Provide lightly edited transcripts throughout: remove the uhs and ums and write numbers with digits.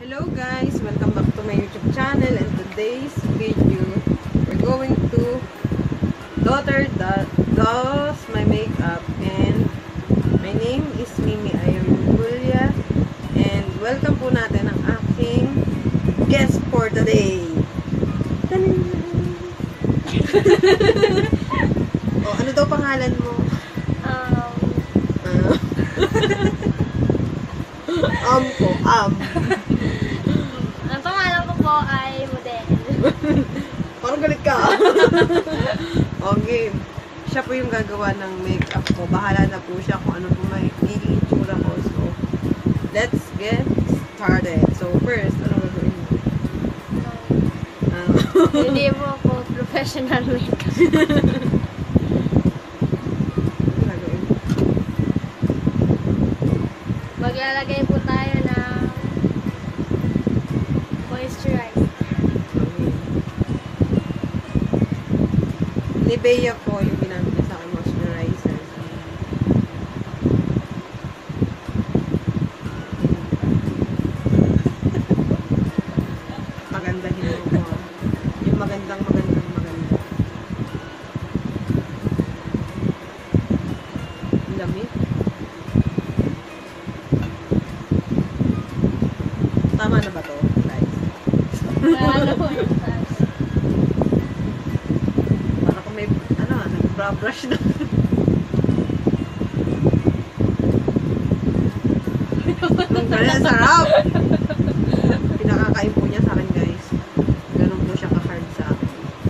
Hello guys! Welcome back to my YouTube channel, and today's video we're going to Daugther does my makeup, and my name is Mimi Ayulia, and welcome po natin ang aking guest for today. Oh, ano daw pangalan mo? Ang pangalan ko po ay model. Parang galit ka. Okay. Siya po yung gagawa ng makeup ko. Bahala na po siya kung ano po may itsura ko. So, let's get started. So, first, ano gagawin mo? Hindi po ako professional makeup. Maglalagay po tayo ng moisturizer. Nivea po yung ginamit niya sa akin moisturizer. Magandahin mo po. Yung maganda. Ang lamig. Tama na ba to, guys? Ano po yung taas? Para kung may, nag-brush na. Ang sarap! Pinakakain po niya sa akin, guys. Ganun po siya ka-hard sa akin.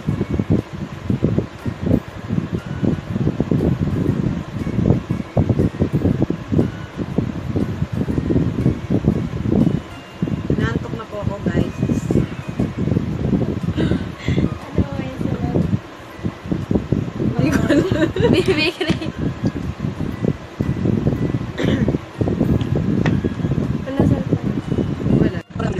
Nantok na po ako, guys. Ano po yung sunod? Hindi ko alam. Bibigray. Wala sa Wala.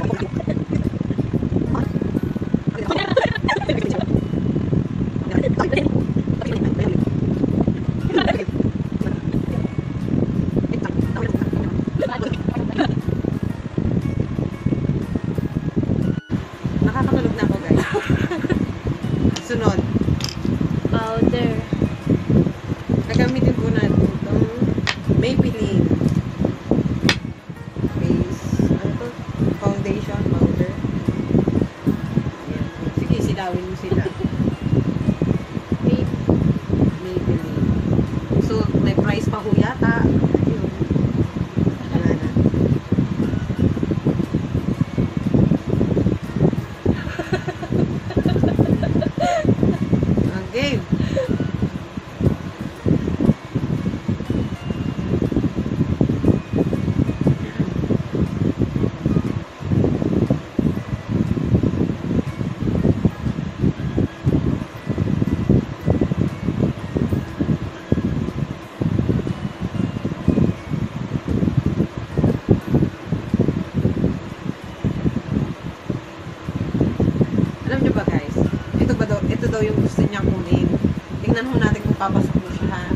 Nakakatulog na ako, guys. Sunod. powder. Gagamitin po natin itong Maybelline face, foundation powder. Ayan. Sige, silawin mo sila. Maybelline. So, may price pa ho yata. Ayun. Wala na. Okay. Alam nyo ba, guys? Ito daw yung gusto niya kunin. Tingnan ho natin kung papasok mo siya, ha?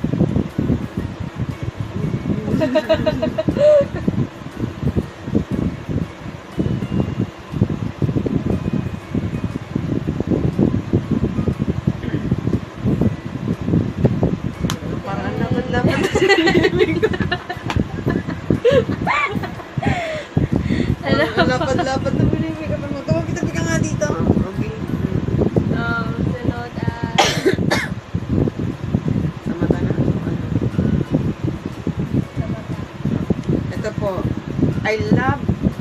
Parang lapat-lapat na si Bibig. Lapat-lapat na Bibig. Tawag kita ka nga dito. Okay. Sunod Sa mata na. sa mata. Ito po. I love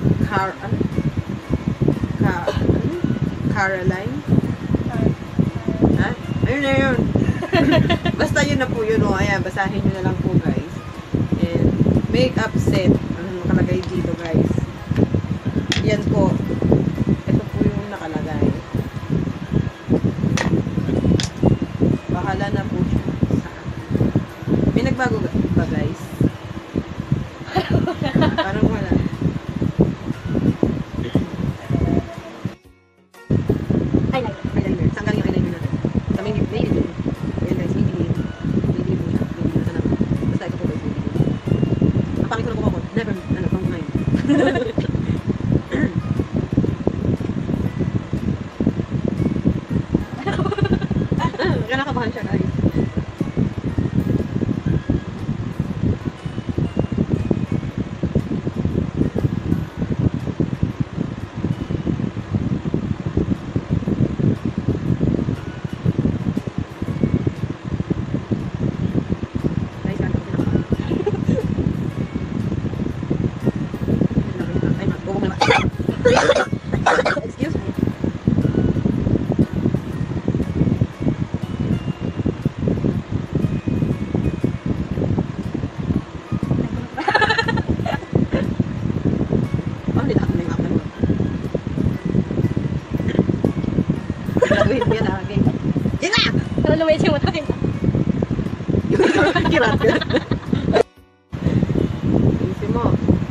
Caroline. Ha? Ayun na yun. Basta yun na po yun. O, ayan, basahin nyo na lang po, guys. And makeup set. Ano nakalagay dito, guys? Yan po. Ito po yung nakalagay. Bahala na po siya sa akin. May nagbago ba, guys? Parang wala. Eyeliner. Saan galing yung eyeliner natin? Sa Maybelline. Ayan, guys, Maybelline. Maybelline po siya. Maybelline na sana. Basta ito po, guys, Maybelline. Ang pangit ko na po ako. Never, pang ngayon. Excuse me. Oh, hindi na ako nang ako. Gagawin mo yan lagi. Yan na! Pero lumait yung mata yun. Kirat ka. Easy mo.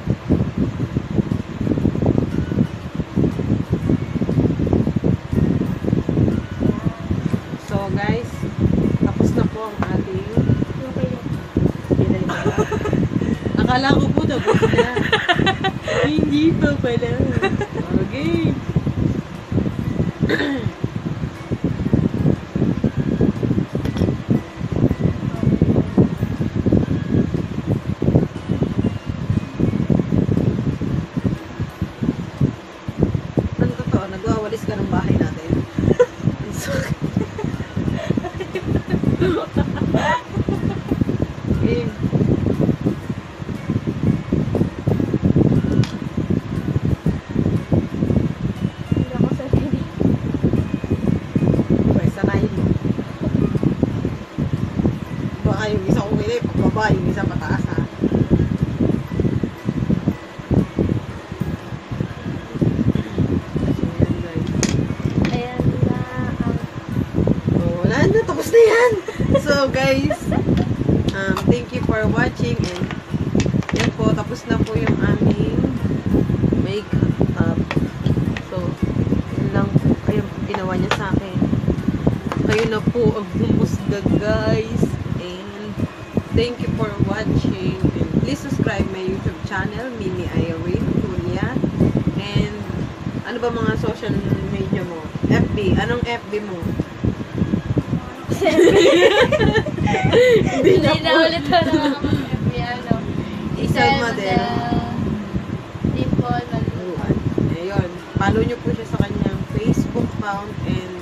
So guys, tapos na po ang ating pinay. Akala ko po tapos na. Hindi pa pala. Okay. Ano totoo? Nagwawalis ka ng bahay natin. Ang sakit. Okay. Hindi ako sa ready. Okay, sanayin mo. Baka yung isa kumili, pagbaba, yung isa pataas ha. Ayan guys. Ayan na ang... Oh, wala na, tapos na yan. So guys, thank you for watching and yan po, tapos na po yung aming makeup. So, yun lang po, ayun po ginawa niya sa akin. Kayo na po ang humusga guys. And thank you for watching. And please subscribe my YouTube channel, Mini Irene Julia. And ano ba mga social media mo? FB. Anong FB mo? Hindi Hindi na ulit ko na ako ano. Isang model. Dimple, maluan. Ayun. Follow nyo po siya sa kanyang Facebook account and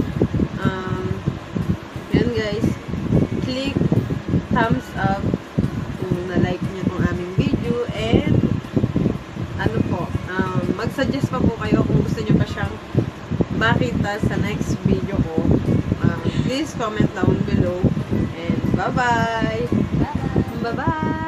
yan guys. Click thumbs up kung na-like nyo itong aming video and ano po, mag-suggest pa po kayo kung gusto nyo pa siyang makita sa next video ko. Please comment down below and bye-bye! Bye-bye! Bye-bye!